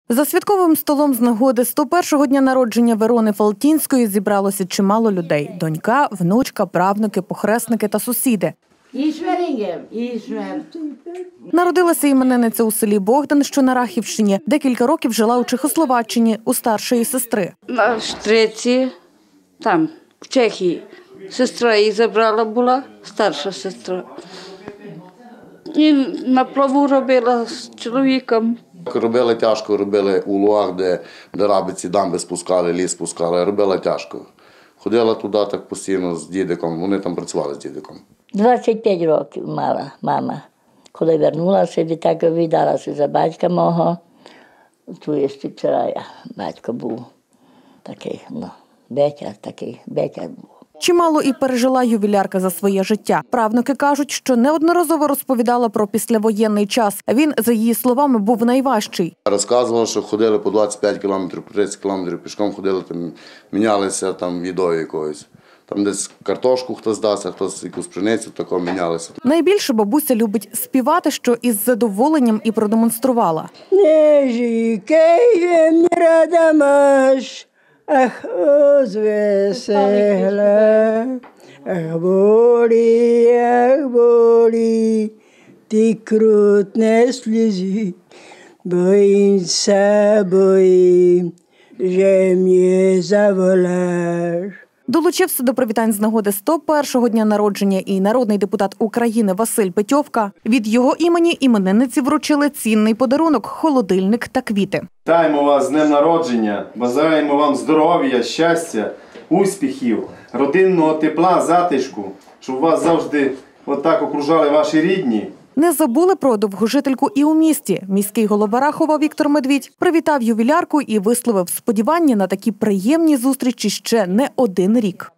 За святковим столом з нагоди 101-го дня народження Верони Фалтінської зібралося чимало людей – донька, внучка, правнуки, похресники та сусіди. Народилася іменинниця у селі Богдан, що на Рахівщині. Декілька років жила у Чехословаччині у старшої сестри. На Штриці, там, в Чехії. Сестра її забрала була, старша сестра. І на плаву робила з чоловіком. Робили тяжко, робили у лугах, де рабиці дамби спускали, ліс спускали. Робила тяжко. Ходила туди так постійно з дідиком, вони там працювали з дідиком. 25 років мала мама. Коли вернулася, так віддалася за батька мого. Tu je Stipceraja, батько був такий, бетяр був. Чимало і пережила ювілярка за своє життя. Правнуки кажуть, що неодноразово розповідала про післявоєнний час. Він, за її словами, був найважчий. Розказувала, що ходили по 25 кілометрів, по 30 кілометрів пішком ходили, там, мінялися там їдою якоюсь. Там десь картошку хтось дасть, а хтось якусь пшеницю, тако мінялися. Найбільше бабуся любить співати, що із задоволенням і продемонструвала. Не жікай же мені рада маш, ах, озвесела, ах, болі, ти крутне сльози, боїмся, же мені заволаш. Долучився до привітань з нагоди 101-го дня народження і народний депутат України Василь Петьовка. Від його імені іменинниці вручили цінний подарунок – холодильник та квіти. Вітаємо вас з днем народження, бажаємо вам здоров'я, щастя, успіхів, родинного тепла, затишку, щоб вас завжди отак окружали ваші рідні. Не забули про довгожительку і у місті. Міський голова Рахова Віктор Медвідь привітав ювілярку і висловив сподівання на такі приємні зустрічі ще не один рік.